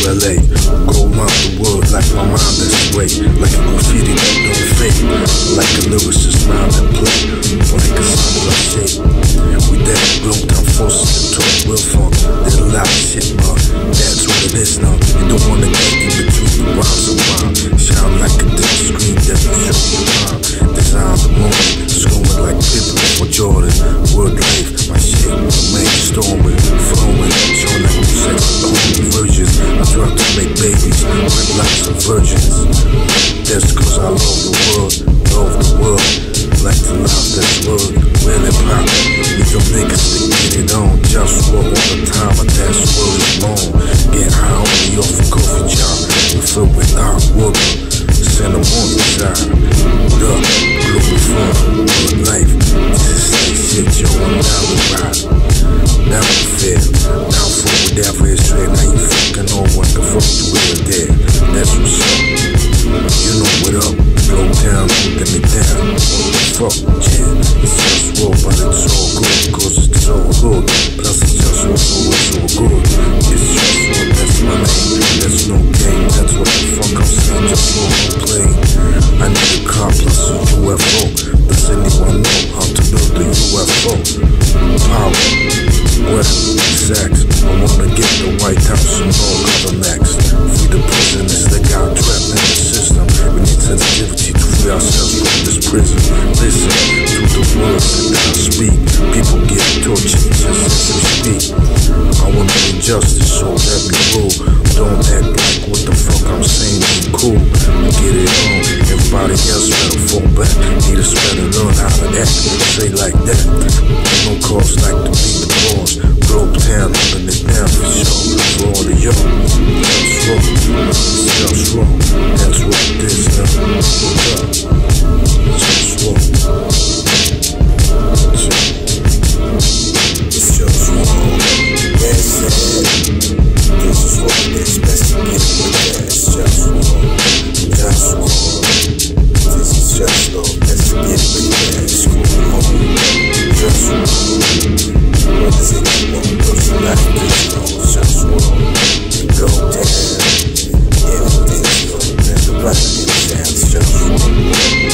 LA. Go around the world like my mind that's great. Like a graffiti that don't fade. Like a lyricist mind that play. Like a sound of shape. We that blown down forces to talk real funk. There's a lot of shit, but that's what it is now. You don't wanna get in between the rhymes and rhyme. Shine like a dim screen that will show you time. Design the moment, scrolling like Pippen or Jordan. Word life, my shit, brainstorming, flowing, showing like we say the holy virgins. I try to make babies with lots of virgins. That's cause I love the world, love the world. Like to love this world, really pop. We them niggas that get it on. JustWar all the time, and that's where it's long. Get high on me off a coffee job. We fill with hot water. Send them on the side. What up, Globalfirm, good life. This is like shit, yo, I'm down the ride. Down the fair, down for whatever it's straight. Now you fucking on what the fuck you really there. That's what's up. You know what up, slow down, looking it down. Fuck, yeah, it's JustWar, but it's all good, cause it's all good. Plus it's JustWar, so it's all good. It's JustWar, that's my name, that's no game. That's what the fuck I'm saying, JustWar on plane. I need a car plus a UFO. Does anyone know how to build a UFO? Power, weather, sex. I wanna get the White House and all other next. Free the prisoners that got trapped in the system. We need sensitivity to free ourselves from this prison. Listen to the words that I speak. People get tortured just as we speak. I wanna be justice, so let me rule. Don't act like what the fuck I'm saying is cool. Get it on, everybody else better fall back. Need us better learn how to act. Say like that. Ain't no cause like to be the boss. Globe town, holding it down for sure. For all of y'all, JustWar, that's what it is now. JustWar, it's JustWar. That's it. This is what it is. Best to get with that. It's JustWar, JustWar. This is JustWar. Best to get with that. It's cool. JustWar. What is it you want? Cause you like this, no, JustWar. You go down. Everything's good. There's the right in the sounds, JustWar.